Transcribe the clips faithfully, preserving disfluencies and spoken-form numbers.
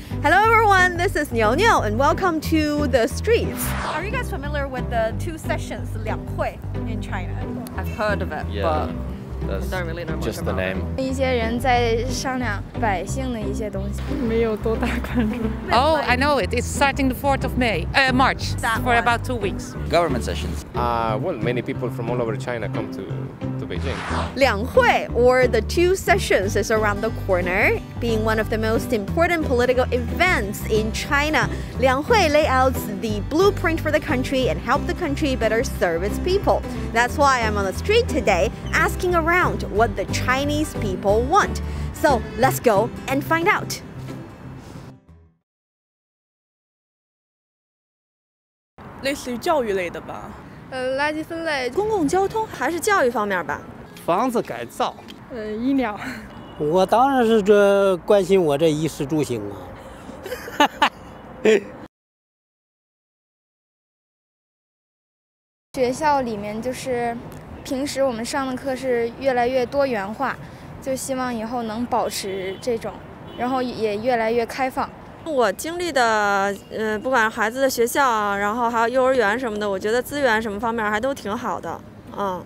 Hello everyone, this is Niao Niao and welcome to the streets. Are you guys familiar with the two sessions, Lianghui, in China? I've heard of it, Yeah, but I don't really know much just the about name. 一些人在商量百姓的一些东西。 没有多大关注。 Oh, I know it. It's starting the fourth of May, uh, March, That for one. about two weeks. Government sessions. Uh, well, many people from all over China come to, to Beijing. Lianghui, or the two sessions, is around the corner, being one of the most important political events in China. Lianghui layouts the blueprint for the country and help the country better serve its people. That's why I'm on the street today asking around what the Chinese people want. So let's go and find out. 类似于教育类的吧。 呃，垃圾分类、 公共交通还是教育方面吧？ 房子改造， 呃，医疗。 我当然是这关心我这衣食住行啊。 学校里面就是平时我们上的课是越来越多元化，就希望以后能保持这种，然后也越来越开放。 我经历的，呃，不管是孩子的学校啊，然后还有幼儿园什么的，我觉得资源什么方面还都挺好的，嗯。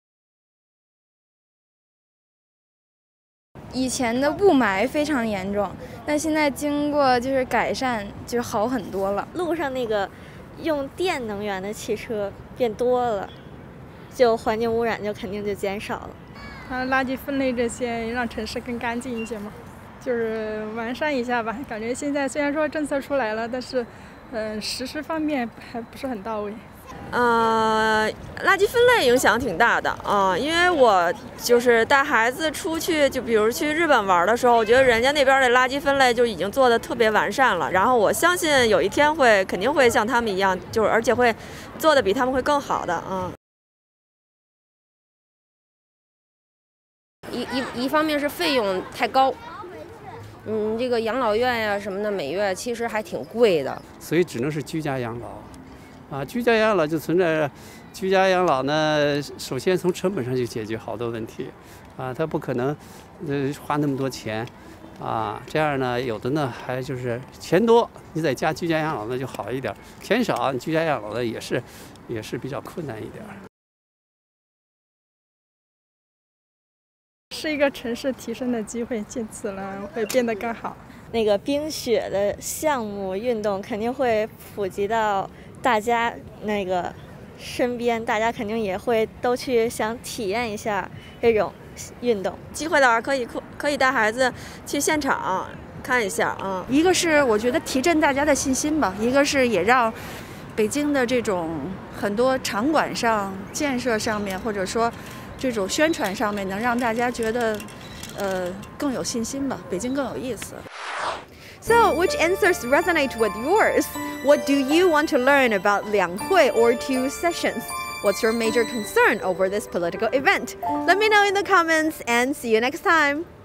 以前的雾霾非常严重，但现在经过就是改善，就好很多了。 路上那个用电能源的汽车变多了，就环境污染就肯定就减少了。 它垃圾分类这些让城市更干净一些嘛。 就是完善一下吧，感觉现在虽然说政策出来了，但是，嗯、呃，实施方面还不是很到位。 呃，垃圾分类影响挺大的啊、呃，因为我就是带孩子出去，就比如去日本玩的时候，我觉得人家那边的垃圾分类就已经做得特别完善了。然后我相信有一天会肯定会像他们一样，就是而且会做得比他们会更好的啊。 嗯、一一一方面是费用太高。 嗯，这个养老院呀、啊、什么的，每月其实还挺贵的， 所以只能是居家养老，啊，居家养老就存在，居家养老呢，首先从成本上就解决好多问题，啊，它不可能，呃，花那么多钱，啊，这样呢，有的呢还就是钱多，你在家居家养老那就好一点，钱少，你居家养老的也是，也是比较困难一点。 是一个城市提升的机会，借此呢会变得更好。 那个冰雪的项目运动肯定会普及到大家那个身边，大家肯定也会都去想体验一下这种运动。 机会的话，可以可以带孩子去现场看一下啊。 一个是我觉得提振大家的信心吧，一个是也让北京的这种很多场馆上建设上面，或者说。 这种宣传上面能让大家觉得，呃，更有信心吧，北京更有意思。 So, which answers resonate with yours? What do you want to learn about Lianghui or two sessions? What's your major concern over this political event? Let me know in the comments and see you next time.